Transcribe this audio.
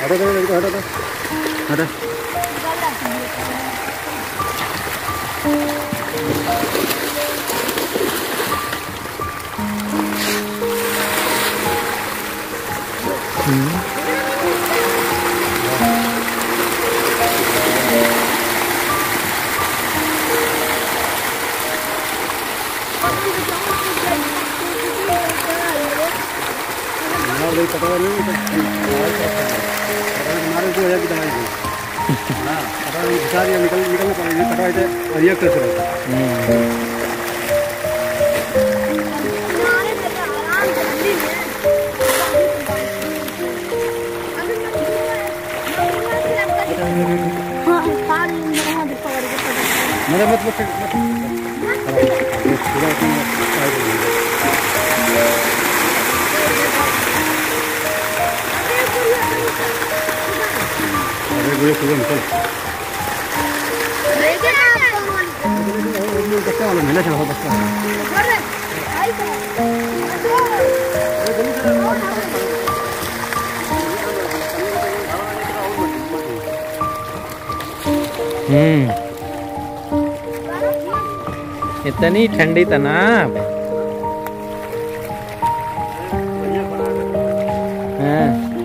हटा दे, हटा दे, हटा। कटवा नहीं हमारे को है कि दवाई दी हां कटवा सारी निकलने पड़ेगी कटवा दे और ये कैसे रहता मेरा मतलब gue turun kan. इतनी ठंडी तनाव। हाँ।